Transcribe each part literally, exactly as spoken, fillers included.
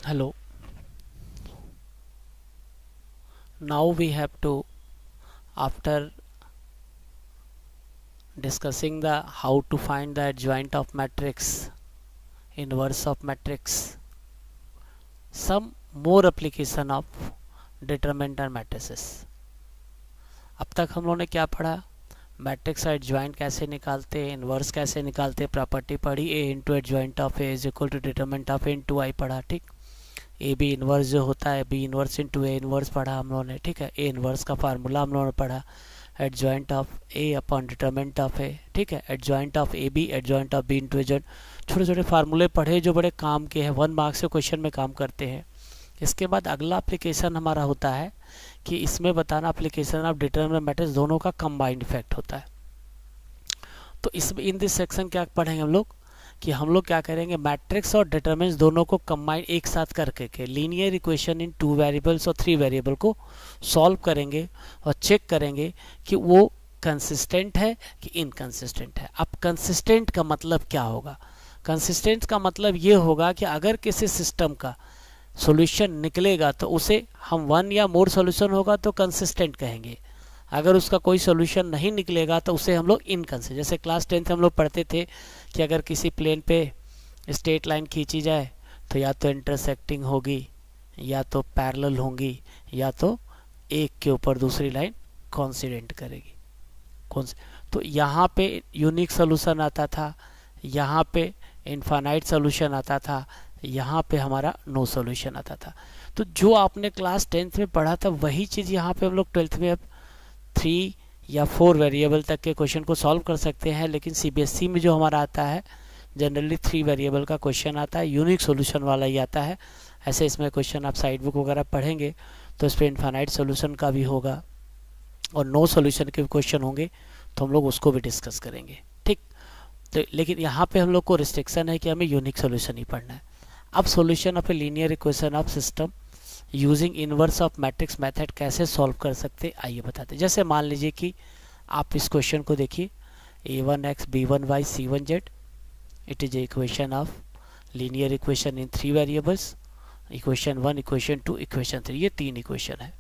Hello. Now we have to, after discussing the how to find the adjoint of matrix, inverse of matrix, some more application of determinant matrices. अब तक हम लोगों ने क्या पढ़ा? Matrix adjoint कैसे निकालते हैं, इनवर्स कैसे निकालते, प्रॉपर्टी पढ़ी, A into adjoint of A is equal to determinant of A into I पढ़ा, ठीक. ए बी इनवर्स जो होता है, B inverse into A inverse पढ़ा हम लोगों ने, ठीक है. ए इनवर्स का फार्मूला हम लोगों ने पढ़ा, adjoint of A upon determinant of A, ठीक है. Adjoint of A B, adjoint of B into adjoint, छोटे छोटे फार्मूले पढ़े जो बड़े काम के हैं, वन मार्क्स के क्वेश्चन में काम करते हैं. इसके बाद अगला एप्लीकेशन हमारा होता है कि इसमें बताना एप्लीकेशन ऑफ डिटरमिनेंट मैट्रिक्स दोनों का कंबाइंड इफेक्ट होता है. तो इसमें इन दिस सेक्शन क्या पढ़ेंगे हम लोग कि हम लोग क्या करेंगे, मैट्रिक्स और डिटरमिनेंट्स दोनों को कंबाइन एक साथ करके के linear equation in two variables और थ्री वेरिएबल को सॉल्व करेंगे और चेक करेंगे कि वो कंसिस्टेंट है कि इनकंसिस्टेंट है. अब कंसिस्टेंट का मतलब क्या होगा? कंसिस्टेंट का मतलब ये होगा कि अगर किसी सिस्टम का सॉल्यूशन निकलेगा तो उसे हम वन या मोर सॉल्यूशन होगा तो कंसिस्टेंट कहेंगे. अगर उसका कोई सॉल्यूशन नहीं निकलेगा तो उसे हम लोग इनकंसिस्टेंट. जैसे क्लास टेंथ हम लोग पढ़ते थे कि अगर किसी प्लेन पे स्ट्रेट लाइन खींची जाए तो या तो इंटरसेक्टिंग होगी, या तो पैरेलल होंगी, या तो एक के ऊपर दूसरी लाइन कॉन्सिडेंट करेगी. कौन से तो यहाँ पे यूनिक सॉल्यूशन आता था, यहाँ पे इनफाइनाइट सॉल्यूशन आता था, यहाँ पे हमारा नो सॉल्यूशन आता था. तो जो आपने क्लास टेंथ में पढ़ा था वही चीज़ यहाँ पे हम लोग ट्वेल्थ में अब थ्री या फोर वेरिएबल तक के क्वेश्चन को सॉल्व कर सकते हैं. लेकिन सीबीएसई में जो हमारा आता है जनरली थ्री वेरिएबल का क्वेश्चन आता है, यूनिक सॉल्यूशन वाला ही आता है. ऐसे इसमें क्वेश्चन आप साइड बुक वगैरह पढ़ेंगे तो इस पर इनफाइनाइट सॉल्यूशन का भी होगा और नो सॉल्यूशन के भी क्वेश्चन होंगे, तो हम लोग उसको भी डिस्कस करेंगे, ठीक. तो लेकिन यहाँ पे हम लोग को रिस्ट्रिक्शन है कि हमें यूनिक सॉल्यूशन ही पढ़ना है. अब solution of a linear equation of system using inverse of matrix method कैसे सॉल्व कर सकते, आइए बताते. जैसे मान लीजिए कि आप इस क्वेश्चन को देखिए, A one X B one Y C one Z, it is a equation of linear equation in three variables, equation one, equation two, equation three, ये तीन इक्वेशन है.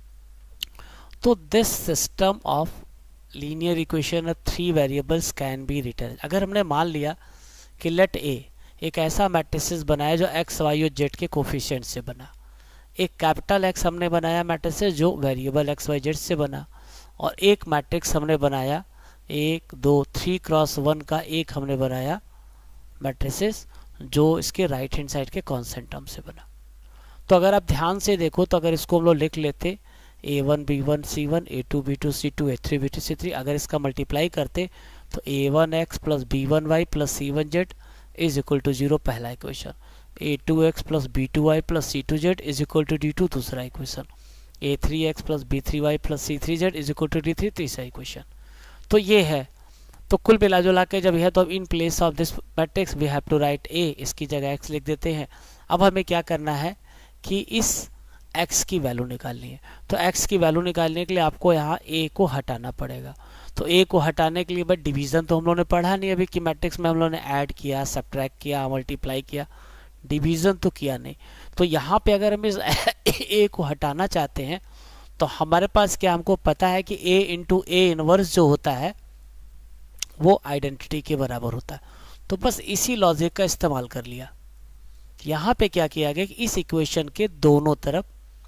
तो this system of linear equation of three variables can be written. अगर हमने मान लिया कि late ए एक ऐसा मैट्रिसेस बनाया जो एक्स वाई और जेड के कोफिशिएंट से बना, एक कैपिटल एक्स हमने बनाया मैट्रिसेस जो वेरिएबल एक्स वाई जेड से बना, और एक मैट्रिक्स हमने बनाया एक दो थ्री क्रॉस वन का एक हमने बनाया मैट्रिसेस जो इसके राइट हैंड साइड के कॉन्स्टेंट टर्म से बना. तो अगर आप ध्यान से देखो तो अगर इसको हम लोग लिख लेते A one B one C one, A two B two C two, A three B two C three, अगर इसका मल्टीप्लाई करते तो A one X plus B one Y plus C one Z is equal to zero, पहला equation. A two X plus B two Y plus C two Z is equal to D two, दूसरा equation. A three X plus B three Y plus C three Z is equal to D three, तीसरा equation. तो ये है. तो कुल मिला जुला के जब है तो अब in place of this matrix we have to write A, इसकी जगह एक्स लिख देते हैं. अब हमें क्या करना है कि इस x की वैल्यू निकालनी है. तो x की वैल्यू निकालने के लिए आपको यहाँ a को हटाना पड़ेगा. तो a को हटाने के लिए बट डिवीजन तो हम लोगों ने पढ़ा नहीं अभी कि मैट्रिक्स में हम लोगों ने ऐड किया, सब्ट्रैक्ट किया, मल्टीप्लाई किया, डिवीजन तो किया नहीं. तो यहाँ पे अगर हम इस a को हटाना चाहते हैं तो हमारे पास क्या, हमको पता है कि a इंटू ए इनवर्स जो होता है वो आइडेंटिटी के बराबर होता है. तो बस इसी लॉजिक का इस्तेमाल कर लिया. यहाँ पे क्या किया गया कि इस इक्वेशन के दोनों तरफ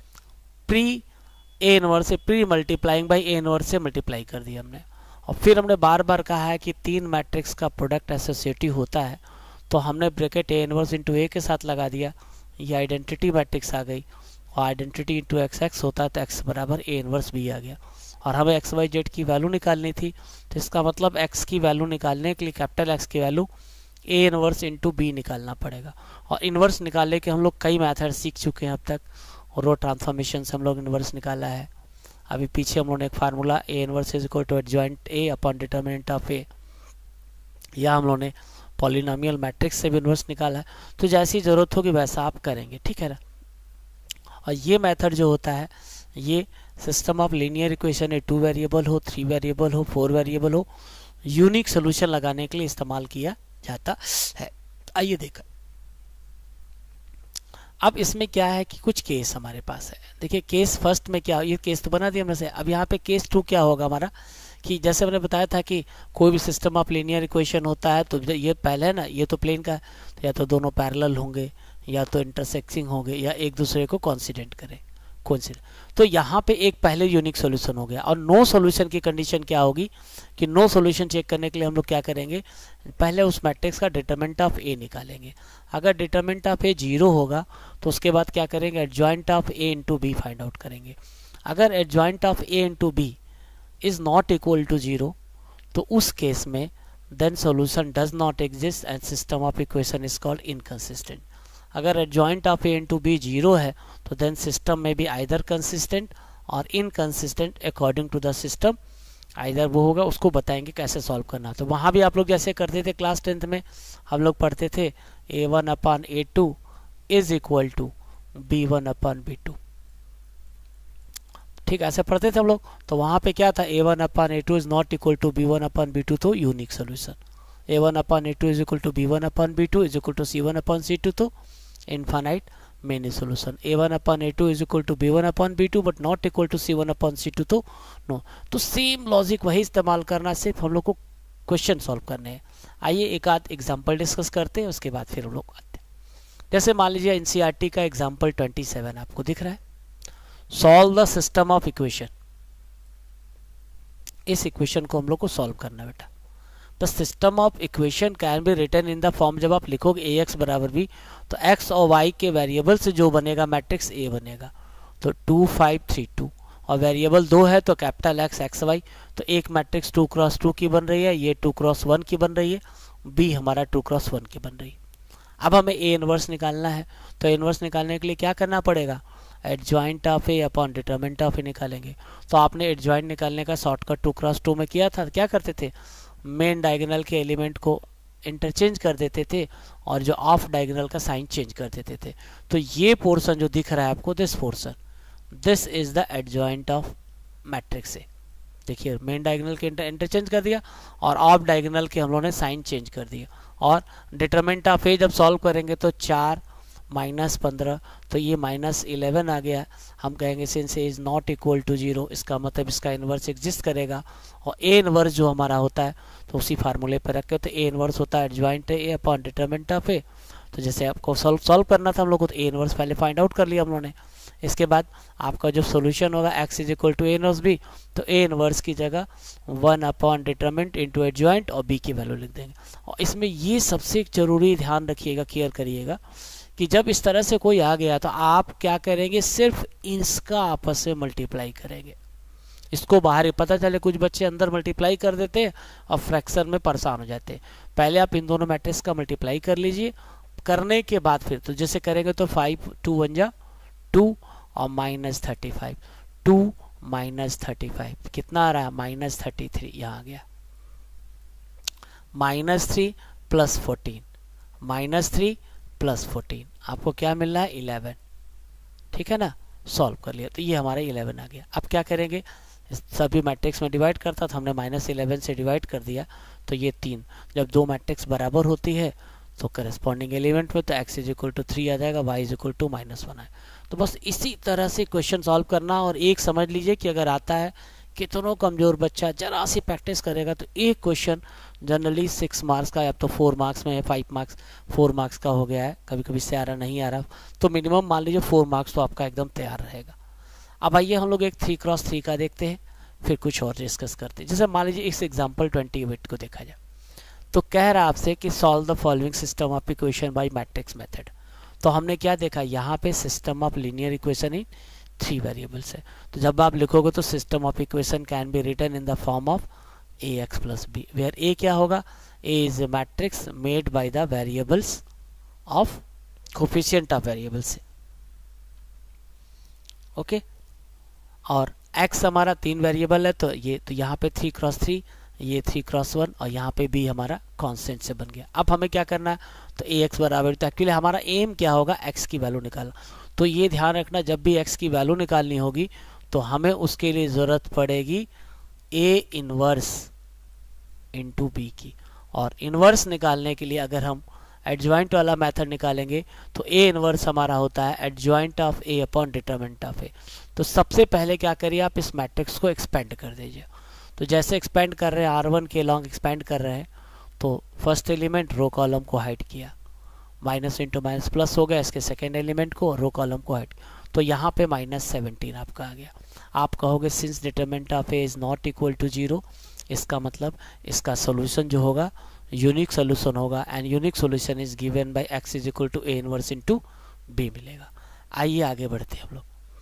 प्री ए इनवर्स से pre multiplying by A inverse से मल्टीप्लाई कर दिया हमने. और फिर हमने बार बार कहा है कि तीन मैट्रिक्स का प्रोडक्ट एसोसिएटिव होता है, तो हमने bracket A inverse into A के साथ लगा दिया, ये आइडेंटिटी मैट्रिक्स आ गई. और आइडेंटिटी इंटू एक्स एक्स होता है तो एक्स बराबर ए इनवर्स भी आ गया. और हमें एक्स वाई जेड की वैल्यू निकालनी थी, तो इसका मतलब एक्स की वैल्यू निकालने के लिए कैपिटल एक्स की value A inverse into B निकालना पड़ेगा. और इनवर्स निकालने के हम लोग कई मैथड सीख चुके हैं अब तक, और रो ट्रांसफॉर्मेशन से हम लोग इनवर्स निकाला है. अभी पीछे हम लोगों ने एक formula A inverse is equal to adjoint A upon determinant of A, या हम लोगों ने पॉलिनोमियल मैट्रिक्स से भी इनवर्स निकाला है. तो जैसी ज़रूरत होगी वैसा आप करेंगे, ठीक है ना. और ये मेथड जो होता है ये सिस्टम ऑफ लीनियर इक्वेशन है, टू वेरिएबल हो, थ्री वेरिएबल हो, फोर वेरिएबल हो, यूनिक सोल्यूशन लगाने के लिए इस्तेमाल किया जाता है. आइए देखा अब इसमें क्या है कि कुछ केस हमारे पास है। देखिए केस फर्स्ट में क्या, ये केस तो बना दिया हमने से। अब यहाँ पे केस टू क्या होगा हमारा, कि जैसे मैंने बताया था कि कोई भी सिस्टम ऑफ लीनियर इक्वेशन होता है तो ये पहले है ना, ये तो प्लेन का है, तो या तो दोनों पैरेलल होंगे या तो इंटरसेक्टिंग होंगे या एक दूसरे को कोइंसिडेंट करें कोइंसिडेंट। तो यहाँ पे एक पहले यूनिक सॉल्यूशन हो गया। और नो सॉल्यूशन की कंडीशन क्या होगी कि नो सॉल्यूशन चेक करने के लिए हम लोग क्या करेंगे, पहले उस मैट्रिक्स का डिटरमिनेंट ऑफ ए निकालेंगे। अगर डिटरमिनेंट ऑफ ए जीरो होगा तो उसके बाद क्या करेंगे, adjoint of A into B find out करेंगे। अगर adjoint of A into B is not equal to zero तो उस केस में then solution does not exist and system of equation is called inconsistent. अगर adjoint of A into B zero है तो then system में भी either consistent और inconsistent according to the system, either वो होगा, उसको बताएंगे कैसे सॉल्व करना। तो वहाँ भी आप लोग जैसे करते थे क्लास टेंथ में, हम लोग पढ़ते थे A one upon A two is equal to B one upon B two, ठीक ऐसे पढ़ते थे हम लोग। तो वहाँ पे क्या था, A one upon A two is not equal to B one upon B two, तो unique solution. A one upon A two is equal to B one upon B two is equal to C one upon C two, तो infinite many solution. A one upon A two is equal to B one upon B two but not equal to C one upon C two, तो no. तो same logic वही इस्तेमाल करना, सिर्फ हम लोग को क्वेश्चन सॉल्व करने हैं। आइए एक आध एग्जाम्पल डिस्कस करते हैं, उसके बाद फिर हम लोग आते हैं। जैसे मान लीजिए एनसीईआरटी का एग्जाम्पल ट्वेंटी सेवन आपको दिख रहा है, solve the system of equation. इस इक्वेशन को हम लोग को सॉल्व करना है बेटा। The system of equation can be written in the form, जब आप लिखोगे ए एक्स बराबर बी तो एक्स और वाई के वेरिएबल से जो बनेगा मैट्रिक्स ए बनेगा। तो टू फाइव थ्री टू और वेरिएबल दो है तो कैपिटल एक्स एक्स वाई, तो एक मैट्रिक्स टू क्रॉस टू की बन रही है, ये टू क्रॉस वन की बन रही है, बी हमारा टू क्रॉस वन की बन रही है। अब हमें ए इनवर्स निकालना है, तो इनवर्स निकालने के लिए क्या करना पड़ेगा, adjoint of A upon determinant of A निकालेंगे। तो आपने एडजॉइंट निकालने का शॉर्टकट टू क्रॉस टू में किया था, क्या करते थे, मेन डायगोनल के एलिमेंट को इंटरचेंज कर देते थे और जो ऑफ डायगोनल का साइन चेंज कर देते थे। तो ये पोर्शन जो दिख रहा है आपको, this portion, this is the adjoint of matrix A. देखिए मेन डायगोनल के इंटरचेंज कर दिया और ऑफ डायगोनल के हम लोगों ने साइन चेंज कर दिया। और डिटरमिनेंट ऑफ ए जब सॉल्व करेंगे तो चार माइनस पंद्रह, तो ये माइनस इलेवन आ गया। हम कहेंगे since A is not equal to zero, इसका मतलब इसका इन्वर्स एग्जिस्ट करेगा। और ए इन्वर्स जो हमारा होता है तो उसी फार्मूले पर रख के, तो ए इन्वर्स होता है adjoint A upon determinant of A. तो जैसे आपको सॉल्व सॉल्व करना था हम लोग को, तो ए इन्वर्स पहले फाइंड आउट कर लिया हम लोगों ने। इसके बाद आपका जो सोल्यूशन होगा X is equal to A inverse B, तो ए इनवर्स की जगह one upon determinant into adjoint और बी की वैल्यू लिख देंगे। और इसमें ये सबसे जरूरी ध्यान रखिएगा, क्लियर करिएगा कि जब इस तरह से कोई आ गया तो आप क्या करेंगे, सिर्फ इसका आपस में मल्टीप्लाई करेंगे। इसको बाहर ही पता चले, कुछ बच्चे अंदर मल्टीप्लाई कर देते हैं और फ्रैक्शन में परेशान हो जाते हैं। पहले आप इन दोनों मैट्रिक्स का मल्टीप्लाई कर लीजिए, करने के बाद फिर तो जैसे करेंगे तो फाइव टू वन जा टू और minus thirty five, two minus thirty five कितना आ रहा है, माइनस थर्टी थ्री, यहाँ आ गया minus three plus fourteen, minus three plus fourteen, आपको क्या मिल रहा है, इलेवन। ठीक है ना, सॉल्व कर लिया तो ये हमारा इलेवन आ गया। अब क्या करेंगे, सभी मैट्रिक्स में डिवाइड करता था हमने, माइनस इलेवन से डिवाइड कर दिया तो ये तीन। जब दो मैट्रिक्स बराबर होती है तो करस्पॉन्डिंग एलिमेंट में तो X is equal to three आ जाएगा, Y is equal to minus one है। तो बस इसी तरह से क्वेश्चन सॉल्व करना। और एक समझ लीजिए कि अगर आता है, कितनों कमज़ोर बच्चा जरा सी प्रैक्टिस करेगा तो एक क्वेश्चन जनरली सिक्स मार्क्स का, या तो फोर मार्क्स में है, फाइव मार्क्स फोर मार्क्स का हो गया है, कभी कभी से आ रहा नहीं आ रहा, तो मिनिमम मान लीजिए फोर मार्क्स तो आपका एकदम तैयार रहेगा। अब आइए हम लोग एक थ्री क्रॉस थ्री का देखते हैं, फिर कुछ और डिस्कस करते हैं। जैसे मान लीजिए इस एग्जाम्पल ट्वेंटी एट को देखा जाए तो कह रहा है आपसे कि solve the following system of equation by matrix method. तो हमने क्या देखा, यहाँ पे system of linear equation in three variables है। तो जब आप लिखोगे तो system of equation can be written in the form of A X plus B, where A क्या होगा, A is a matrix made by the variables of coefficient of variables. Okay, और x हमारा तीन वेरिएबल है तो ये, तो यहाँ पे थ्री क्रॉस थ्री, ये थ्री क्रॉस वन और यहाँ पे b हमारा कांस्टेंट से बन गया। अब हमें क्या करना है, तो ए एक्स बराबर, तो एक्चुअली हमारा एम क्या होगा, x की वैल्यू निकालना। तो ये ध्यान रखना, जब भी x की वैल्यू निकालनी होगी तो हमें उसके लिए ज़रूरत पड़ेगी a इनवर्स इंटू बी की। और इनवर्स निकालने के लिए अगर हम एडजॉइंट वाला मेथड निकालेंगे तो ए इनवर्स हमारा होता है adjoint of A upon determinant of A. तो सबसे पहले क्या करिए आप इस मैट्रिक्स को एक्सपेंड कर दीजिए। तो जैसे एक्सपेंड कर रहे हैं आर वन के लॉन्ग एक्सपेंड कर रहे हैं तो फर्स्ट एलिमेंट रो कॉलम को हाइड किया, माइनस इंटू माइनस प्लस हो गया, इसके सेकेंड एलिमेंट को रो कॉलम को हाइड, तो यहाँ पे माइनस सेवनटीन आपका आ गया। आप कहोगे since determinant of A is not equal to zero, इसका मतलब इसका सोल्यूशन जो होगा यूनिक सोल्यूशन होगा and unique solution is given by X is equal to A inverse into B मिलेगा। आइए आगे बढ़ते हैं हम लोग।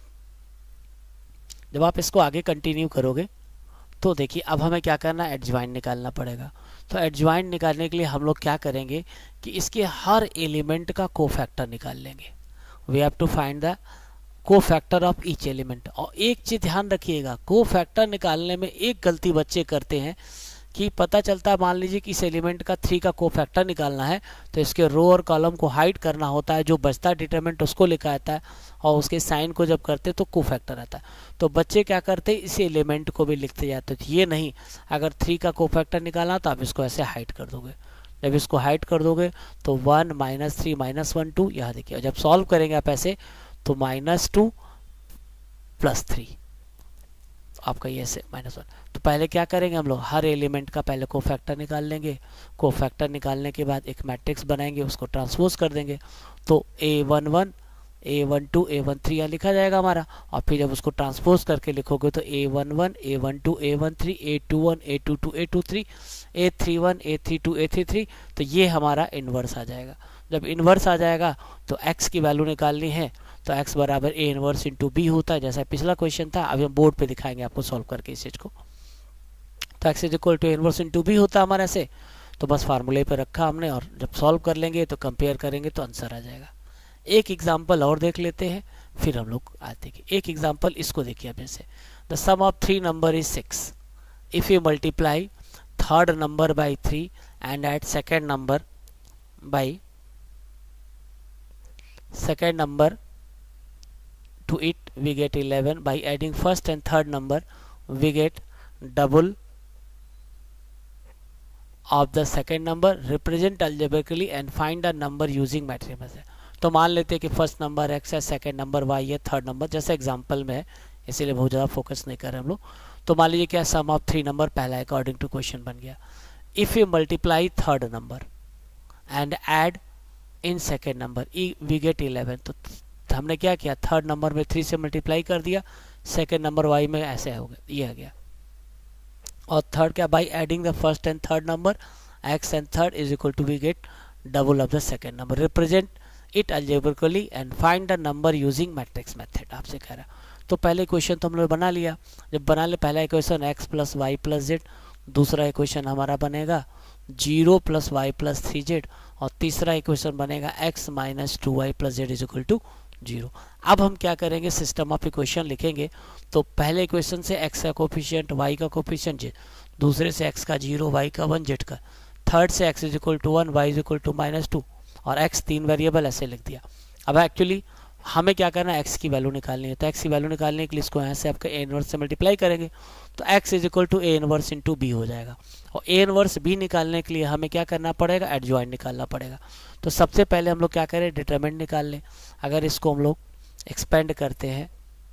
जब आप इसको आगे कंटिन्यू करोगे तो देखिए अब हमें क्या करना है, एडजॉइंट निकालना पड़ेगा। तो एडजॉइंट निकालने के लिए हम लोग क्या करेंगे कि इसके हर एलिमेंट का कोफैक्टर निकाल लेंगे। We have to find the cofactor of each element. और एक चीज ध्यान रखिएगा, कोफैक्टर निकालने में एक गलती बच्चे करते हैं कि पता चलता है मान लीजिए कि इस एलिमेंट का थ्री का कोफैक्टर निकालना है तो इसके रो और कॉलम को हाइड करना होता है, जो बचता है डिटरमिनेंट उसको लिखा आता है और उसके साइन को जब करते तो कोफैक्टर आता है। तो बच्चे क्या करते हैं इस एलिमेंट को भी लिखते जाते हैं। तो ये नहीं, अगर थ्री का कोफैक्टर निकालना तो आप इसको ऐसे हाइड कर दोगे। जब इसको हाइड कर दोगे तो one minus three minus one two, यहाँ देखिए जब सॉल्व करेंगे आप ऐसे तो माइनस टू प्लस थ्री आपका ये से माइनस वन। तो पहले क्या करेंगे हम लोग हर एलिमेंट का पहले कोफैक्टर निकाल लेंगे। कोफैक्टर निकालने के बाद एक मैट्रिक्स बनाएंगे, उसको ट्रांसपोज कर देंगे। तो A one one A one two A one three यहाँ लिखा जाएगा हमारा, और फिर जब उसको ट्रांसपोज करके लिखोगे तो A one one A one two A one three A two one A two two A two three A three one A three two A three three. तो ये हमारा इन्वर्स आ जाएगा। जब इन्वर्स आ जाएगा तो x की वैल्यू निकालनी है तो x बराबर ए इनवर्स इंटू बी होता है, जैसा पिछला क्वेश्चन था। अभी हम बोर्ड पे दिखाएंगे आपको सॉल्व करके इस चीज को। तो x is equal to inverse into B होता है हमारा ऐसे। तो बस फार्मूले पे रखा हमने और जब सॉल्व कर लेंगे तो कंपेयर करेंगे तो आंसर आ जाएगा। एक एग्जाम्पल और देख लेते हैं फिर हम लोग आते हैं। एक एग्जाम्पल इसको देखिए अब जैसे the sum of three number is six if you multiply third number by three and add second number by second number to it we get eleven. By adding first and third number we get double of the second number. Represent algebraically and find the number using matrices. तो मान लेते हैं कि first number x है, second number y है, third number जैसे example में है, इसीलिए बहुत ज़्यादा फोकस नहीं कर रहे हम लोग। तो मान लीजिए क्या सम ऑफ थ्री नंबर पहला अकॉर्डिंग टू क्वेश्चन बन गया। If you multiply third number and add in second number we get eleven. तो हमने क्या किया, थर्ड नंबर में थ्री से मल्टीप्लाई कर दिया, सेकेंड नंबर वाई में ऐसे हो गया, ये आ गया। और थर्ड क्या, by adding the first and third number x and third is equal to we get double of the second number. Represent it algebraically and find the number using matrix method आपसे कह रहा। तो पहले question तो हम लोग बना लिया। जब बना ले पहला equation x plus y plus z, दूसरा इक्वेशन हमारा बनेगा zero plus y plus three z, और तीसरा इक्वेशन बनेगा x minus two Y plus z is equal to zero. अब हम क्या करेंगे, सिस्टम ऑफ इक्वेशन लिखेंगे। तो पहले इक्वेशन से x का कोफिशिएंट, y का कोफिशिएंट जेड, दूसरे से x का जीरो, y का वन, जेड का, थर्ड से x is equal to one, y is equal to minus two, और x तीन वेरिएबल ऐसे लिख दिया। अब एक्चुअली हमें क्या करना है, x की वैल्यू निकालनी है। तो x की वैल्यू निकालने के लिए इसको यहाँ से आपका a इनवर्स से मल्टीप्लाई करेंगे तो x is equal to A inverse into B हो जाएगा। और a इनवर्स b निकालने के लिए हमें क्या करना पड़ेगा, एडजॉइंट निकालना पड़ेगा। तो सबसे पहले हम लोग क्या करें, डिटरमिनेंट निकाल लें। अगर इसको हम लोग एक्सपेंड करते हैं,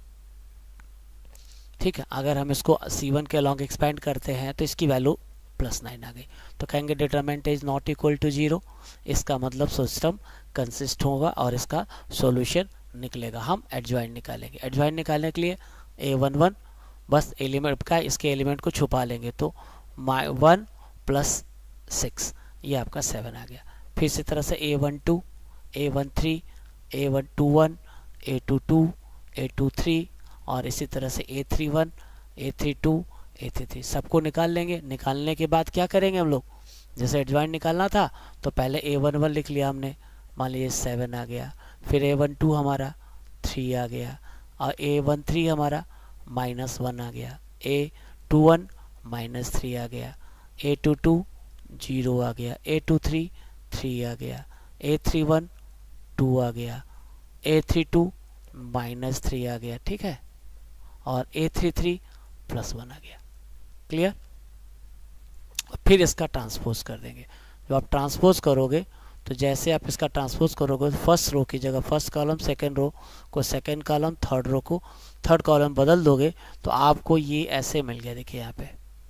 ठीक है, अगर हम इसको सी वन के अलॉन्ग एक्सपेंड करते हैं तो इसकी वैल्यू प्लस नाइन आ गई। तो कहेंगे determinant is not equal to zero, इसका मतलब सिस्टम कंसिस्ट होगा और इसका सॉल्यूशन निकलेगा। हम एडजॉइंट निकालेंगे। एडजॉइंट निकालने के लिए ए वन वन बस एलिमेंट का इसके एलिमेंट को छुपा लेंगे तो माई वन प्लस सिक्स ये आपका सेवन आ गया। फिर इसी तरह से A one two A one three A one two one A two two A two three और इसी तरह से A three one A three two A three three सबको निकाल लेंगे। निकालने के बाद क्या करेंगे हम लोग, जैसे एडजॉइंट निकालना था तो पहले ए वन वन लिख लिया हमने, मान लीजिए सेवन आ गया। फिर ए वन टू हमारा थ्री आ गया और ए वन थ्री हमारा माइनस वन आ गया, A two one minus three आ गया, ए टू टू जीरो आ गया, ए टू थ्री थ्री आ गया, ए थ्री वन टू आ गया, A three two minus three आ गया, ठीक है, और A three three plus one आ गया। क्लियर। फिर इसका ट्रांसपोज कर देंगे। जब आप ट्रांसपोज करोगे तो जैसे आप इसका ट्रांसपोज करोगे तो फर्स्ट रो की जगह फर्स्ट कॉलम, सेकंड रो को सेकंड कॉलम, थर्ड रो को थर्ड कॉलम बदल दोगे तो आपको ये ऐसे मिल गया। देखिए यहाँ पे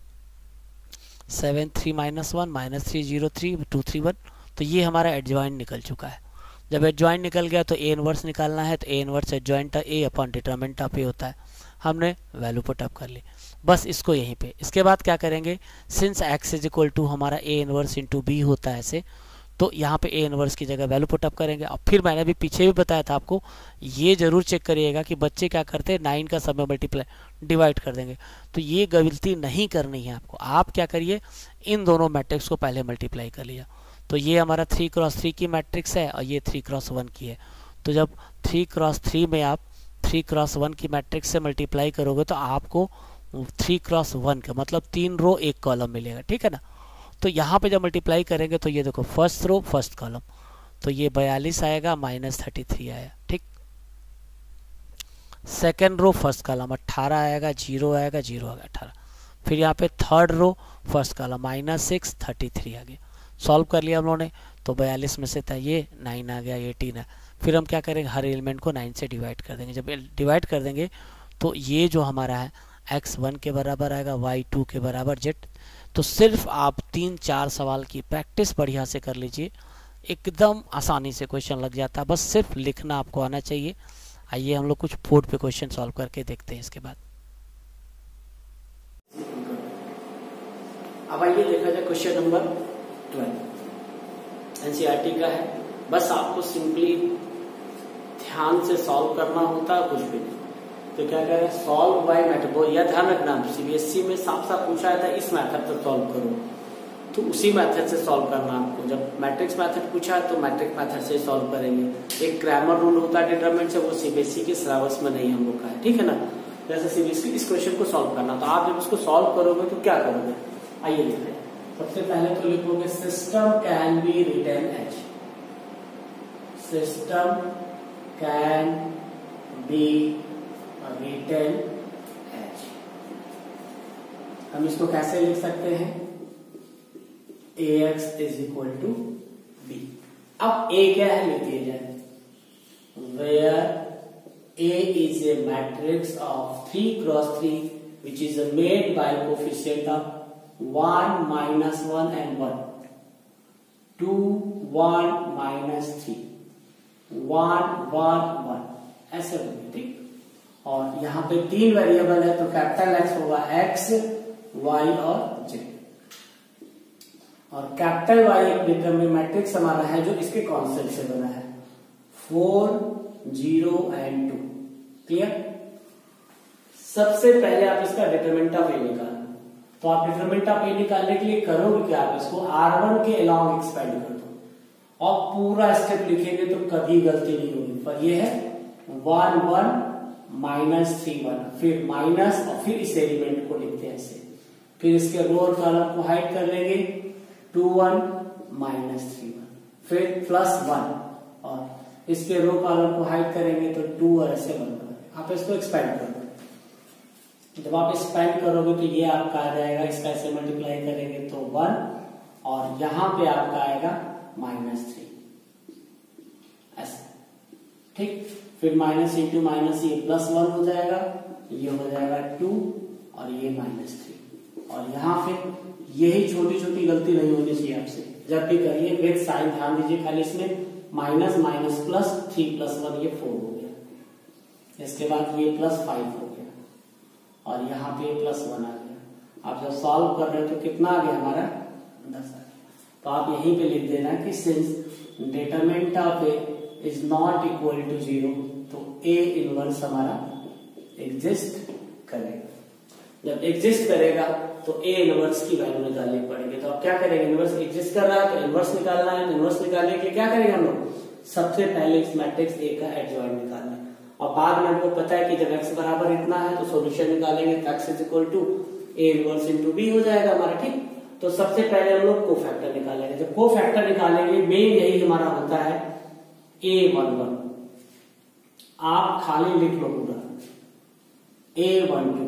seven three minus one minus three zero three two three one, तो ये हमारा एडजॉइंट निकल चुका है। जब एडजॉइंट निकल गया तो ए इनवर्स निकालना है, तो A inverse adjoint A upon determinant of A होता है। हमने वैल्यू पुट अप कर ली, बस इसको यहीं पे। इसके बाद क्या करेंगे, since x is equal to हमारा ए इनवर्स इंटू बी होता है ऐसे, तो यहाँ पे ए इनवर्स की जगह वैल्यू पुट अप करेंगे। और फिर मैंने भी पीछे भी बताया था आपको, ये जरूर चेक करिएगा कि बच्चे क्या करते हैं, नाइन का सब में मल्टीप्लाई डिवाइड कर देंगे, तो ये गलती नहीं करनी है आपको। आप क्या करिए, इन दोनों मैट्रिक्स को पहले मल्टीप्लाई कर लिया। तो ये हमारा थ्री क्रॉस थ्री की मैट्रिक्स है और ये थ्री क्रॉस वन की है। तो जब थ्री क्रॉस थ्री में आप थ्री क्रॉस वन की मैट्रिक्स से मल्टीप्लाई करोगे तो आपको थ्री क्रॉस वन का मतलब तीन रो एक कॉलम मिलेगा, ठीक है ना। तो यहाँ पे जब मल्टीप्लाई करेंगे तो ये देखो फर्स्ट रो फर्स्ट कॉलम, तो ये बयालीस आएगा माइनस थर्टी थ्री आया, ठीक। सेकेंड रो फर्स्ट कॉलम अट्ठारह आएगा, जीरो आएगा, जीरो आएगा अट्ठारह। फिर यहाँ पे third row first column minus six thirty three आ गया। सॉल्व कर लिया हम लोगों ने, तो बयालीस में से था ये नाइन आ गया, एटीन है। फिर हम क्या करेंगे, हर एलिमेंट को नाइन से डिवाइड कर देंगे। जब डिवाइड कर देंगे तो ये जो हमारा है एक्स वन के बराबर आएगा, वाई टू के बराबर जेड। तो सिर्फ आप तीन चार सवाल की प्रैक्टिस बढ़िया से कर लीजिए, एकदम आसानी से क्वेश्चन लग जाता है, बस सिर्फ लिखना आपको आना चाहिए। आइए हम लोग कुछ बोर्ड पे क्वेश्चन सॉल्व करके देखते हैं इसके बाद। अब आइए देखा जाए क्वेश्चन नंबर ट्वेल्व, एनसीईआरटी का है। बस आपको सिंपली ध्यान से सॉल्व करना होता है, कुछ भी नहीं। तो क्या कह रहे हैं, सॉल्व बाय मेथड। यह ध्यान रखना, सीबीएसई में साफ साफ पूछा था इस मेथड से सॉल्व करो, तो उसी मेथड से सॉल्व करना आपको। जब मैट्रिक्स मेथड पूछा है तो मैट्रिक्स मेथड से सॉल्व करेंगे। एक क्रैमर रूल होता है डिटरमिनेंट से, वो सीबीएसई के सिलेबस में नहीं हम लोग का है, ठीक है ना। जैसे सीबीएसई इस क्वेश्चन को सॉल्व करना, तो आप जब इसको सॉल्व करोगे तो क्या करोगे, आइए देखते हैं। सबसे पहले तो लिखोगे system can be written as, system can be written as. हम इसको कैसे लिख सकते हैं, ax is equal to B. अब a क्या है लिख दिया जाए, where a is a matrix of three cross three which is made by coefficient of one minus one and one, two, one minus three, one, one, one, ऐसे होंगे, ठीक। और यहाँ पे तीन वेरिएबल है तो कैपिटल एक्स होगा एक्स, वाई और जेड। और कैपिटल वाई एक डिटरमिनेंट मैट्रिक्स हमारा है जो इसके कॉन्सेप्ट से बना है, four, zero and two. Clear. सबसे पहले आप इसका डिटरमिनेंट ऑफ ए निकालना, तो आप डिटरमिनेंट ऑफ ए निकालने के लिए करोगे क्या, आप इसको आर वन के अलोंग एक्सपेंड कर दो और पूरा स्टेप लिखेंगे तो कभी गलती नहीं होगी। पर ये है one one minus three one, फिर माइनस और फिर इस एलिमेंट को लिखते हैं ऐसे, फिर इसके रो और कॉलम को हाइड कर लेंगे, two one minus three one, फिर प्लस वन और इसके रो कॉलम को हाइड करेंगे तो टू और ऐसे वन करेंगे। आप इसको एक्सपेंड कर दो। जब आप एक्सपेंड करोगे तो ये आपका आ जाएगा, इसका ऐसे मल्टीप्लाई करेंगे तो वन और यहां पे आपका आएगा माइनस थ्री, ऐसे, ठीक। फिर माइनस इंटू माइनस ये प्लस वन हो जाएगा, ये हो जाएगा टू और ये माइनस थ्री। और यहाँ फिर यही छोटी छोटी गलती नहीं होनी चाहिए आपसे, जब भी करिए विद साइन ध्यान दीजिए खाली इसमें, minus minus plus three plus one ये फोर हो गया, इसके बाद ये प्लस फाइव हो गया और यहाँ पे प्लस वन आ गया। आप जब सॉल्व कर रहे हो तो कितना आ गया हमारा, दस आ गया। तो आप यहीं पे लिख देना कि since determinant of A is not equal to zero, तो ए इनवर्स हमारा एग्जिस्ट करेगा। जब एग्जिस्ट करेगा तो ए इनवर्स की वैल्यू निकालनी पड़ेगी। तो आप क्या करेंगे, इनवर्स एग्जिस्ट कर रहा है तो इनवर्स निकालना है। इनवर्स निकालने के लिए क्या करेंगे हम लोग, सबसे पहले इस मैट्रिक्स ए का एडजॉइंट निकालना है और बाद में हमको पता है कि जब एक्स बराबर इतना है तो सॉल्यूशन निकालेंगे, x is equal to A inverse into B हो जाएगा हमारा, ठीक। तो सबसे पहले हम लोग को फैक्टर निकालेंगे। जब को फैक्टर निकालेंगे मेन यही हमारा होता है ए वन वन, आप खाली लिख लो पूरा, A one two,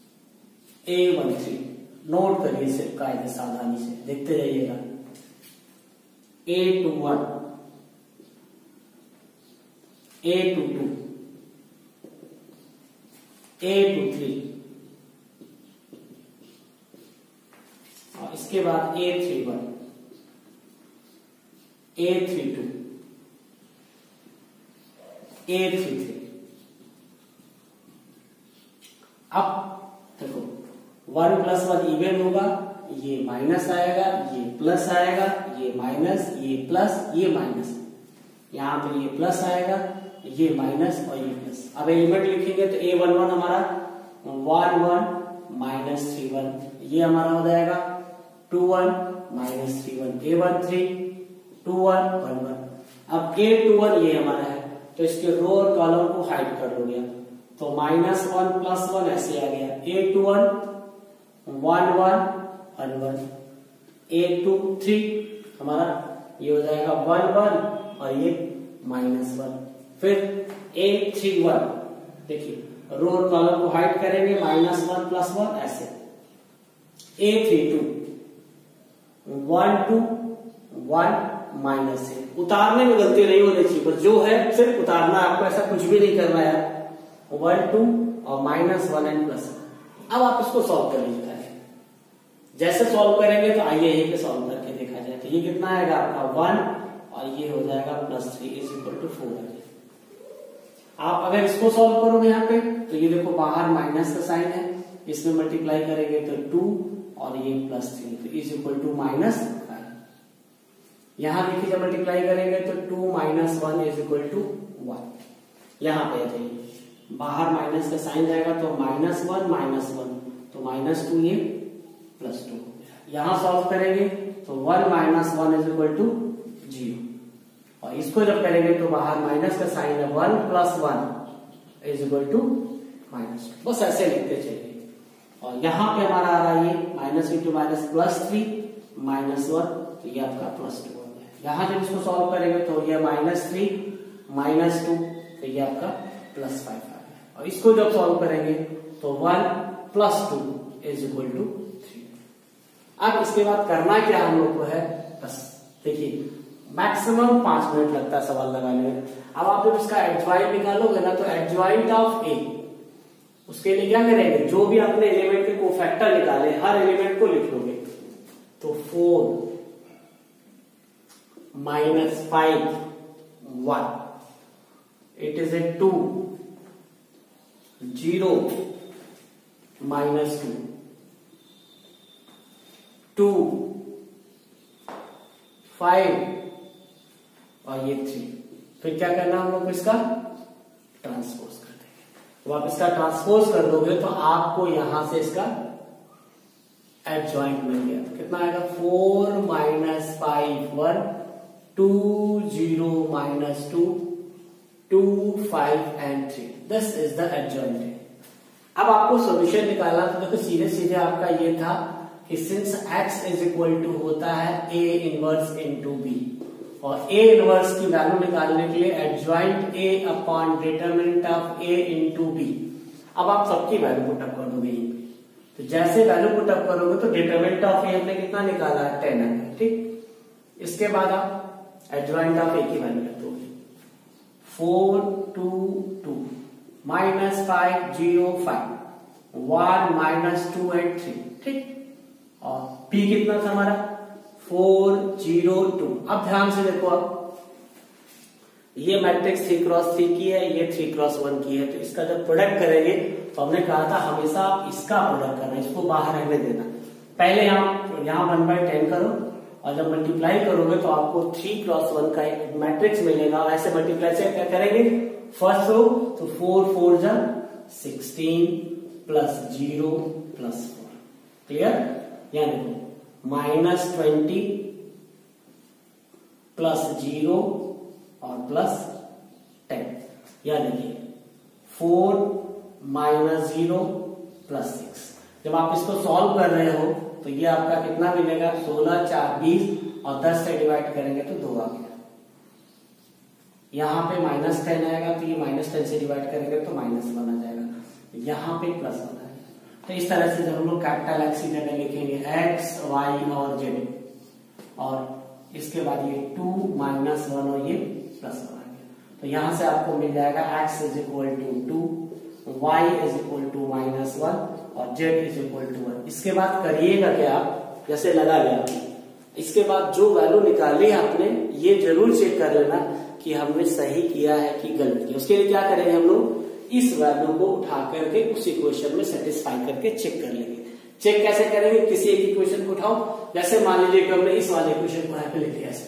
A one three, note करिए सिर्फ कायदे सावधानी से, देखते रहिएगा। A two one, A two two, A two three, और इसके बाद A three one, A three two, A three three. अब देखो वन प्लस वन इवन होगा, ये माइनस आएगा, ये प्लस आएगा, ये माइनस, ये प्लस, ये माइनस, यहां पे ये प्लस आएगा, ये माइनस और ये प्लस। अब एलिमेंट लिखेंगे तो ए वन वन हमारा one one minus three one, ये हमारा हो जाएगा two one minus three one, A one three, two one one one. अब ए टू वन ये हमारा है, तो इसके रो और कॉलम को हाइड कर दोगे, तो माइनस वन प्लस वन ऐसे आ गया, A two one one one one one, A two three हमारा ये हो जाएगा वन वन और ये माइनस वन। फिर ए थ्री वन, देखिए रो और कॉलम को हाइड करेंगे, माइनस वन प्लस वन ऐसे, A three two one two one minus है। उतारने में गलती नहीं होनी चाहिए, पर जो है सिर्फ उतारना, आपको ऐसा कुछ भी नहीं करना है। वन टू और माइनस वन एंड प्लस। अब आप इसको सॉल्व कर लीजिए, जैसे सॉल्व करेंगे तो आइए यही पे सॉल्व करके देखा जाए। तो ये कितना आएगा आपका वन और ये हो जाएगा plus three is equal to four. आप अगर इसको सॉल्व करोगे यहाँ पे तो ये देखो बाहर माइनस का साइन है, इसमें मल्टीप्लाई करेंगे तो टू और ये प्लस थ्री, तो is equal to minus five. यहां देखिए जब मल्टीप्लाई करेंगे तो two minus one is equal to one. यहाँ पे जाइए, बाहर माइनस का साइन जाएगा तो माइनस वन माइनस वन, तो माइनस टू ये प्लस टू। यहां सॉल्व करेंगे तो one minus one is equal to zero, और इसको जब करेंगे तो बाहर माइनस का साइन है, one plus one is equal to minus two. बस ऐसे लिखते चलिए, और यहाँ पे हमारा आ रहा है ये minus into minus plus three minus one, तो ये आपका प्लस टू हो गया। यहाँ जब इसको सॉल्व करेंगे तो ये माइनस थ्री माइनस टू, तो ये आपका प्लस फाइव आ गया। और इसको जब सॉल्व करेंगे तो one plus two is equal to three. अब इसके बाद करना क्या हम लोग को है, बस देखिए मैक्सिमम पांच मिनट लगता है सवाल लगाने में। अब आप जब इसका एडजॉइंट निकालोगे ना, तो एडजॉइंट ऑफ ए, उसके लिए क्या करेंगे, जो भी आपने एलिमेंट के कोफैक्टर निकाले हर एलिमेंट को लिख लोगे। तो four minus five one, it is A two, zero minus two, two five और ये थ्री। फिर क्या करना हम लोग को, इसका ट्रांसपोज कर देंगे। तो आप इसका ट्रांसपोज कर दोगे तो आपको यहां से इसका एडजॉइंट मिल गया। तो कितना आएगा, four minus five one, two zero minus two, two five and three, this is the adjoint. अब आपको सोल्यूशन निकालना, तो देखो सीधे सीधे आपका ये था कि since x is equal to होता है a इनवर्स इनटू b, और a इनवर्स की वैल्यू निकालने के लिए adjoint a upon determinant of a into b। अब आप सबकी वैल्यू पुट अप कर दोगे यहीं पे, तो जैसे वैल्यू पुट अप करोगे तो डिटरमिनेंट ऑफ a हमने कितना निकाला है, टेन है, ठीक। इसके बाद आप एडजॉइंट ऑफ a की वैल्यू रख दोगे, four two two minus five zero five, one minus two and three, ठीक। और p कितना था हमारा, फोर जीरो टू। अब ध्यान से देखो, अब ये मैट्रिक्स थ्री क्रॉस थ्री की है, ये थ्री क्रॉस वन की है, तो इसका जब प्रोडक्ट करेंगे तो हमने कहा था हमेशा इसका प्रोडक्ट करना, इसको बाहर रहने देना। पहले यहाँ यहाँ वन बाई टेन करो, और जब मल्टीप्लाई करोगे तो आपको थ्री क्रॉस वन का एक मैट्रिक्स मिलेगा। और ऐसे मल्टीप्लाई से क्या करेंगे, फर्स्ट रो तो फोर फोर जा sixteen plus zero plus four, clear. यानी माइनस ट्वेंटी प्लस जीरो और प्लस टेन, या देखिए four minus zero plus six. जब आप इसको सॉल्व कर रहे हो तो ये आपका कितना मिलेगा, सोलह चार बीस, और दस से डिवाइड करेंगे तो दो आ गया। यहाँ पे माइनस टेन आएगा तो ये माइनस टेन से डिवाइड करेंगे तो माइनस वन आ जाएगा, यहाँ पे प्लस वन आएगा। तो इस तरह से जब हम लोग कैपिटल एक्स की जगह लिखेंगे एक्स वाई और जेड, और इसके बाद ये टू माइनस वन और ये प्लस वन आ गया। तो यहां से आपको मिल जाएगा x is equal to two, y is equal to minus one और z is equal to one. इसके बाद करिएगा क्या आप, जैसे लगा लिया, इसके बाद जो वैल्यू निकाली है आपने ये जरूर चेक कर लेना कि हमने सही किया है कि गलत किया। उसके लिए क्या करेंगे हम लोग, इस वैल्यू को उठा करके उस इक्वेशन में सेटिस्फाई करके चेक कर लेंगे। चेक कैसे करेंगे, किसी एक इक्वेशन को उठाओ, जैसे मान लीजिए कि हमने इस वाले इक्वेशन को यहाँ पे लिख दिया,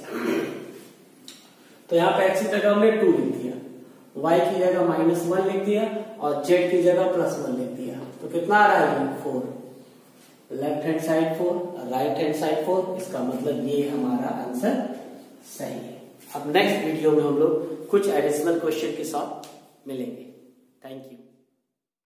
तो यहाँ पे x की जगह हमने टू लिख दिया, y की जगह माइनस वन लिख दिया और z की जगह प्लस वन लिख दिया। तो कितना आ रहा है, four. Left hand side four, right hand side four, इसका मतलब ये हमारा आंसर सही है। अब नेक्स्ट वीडियो में हम लोग कुछ एडिशनल क्वेश्चन के साथ मिलेंगे। Thank you.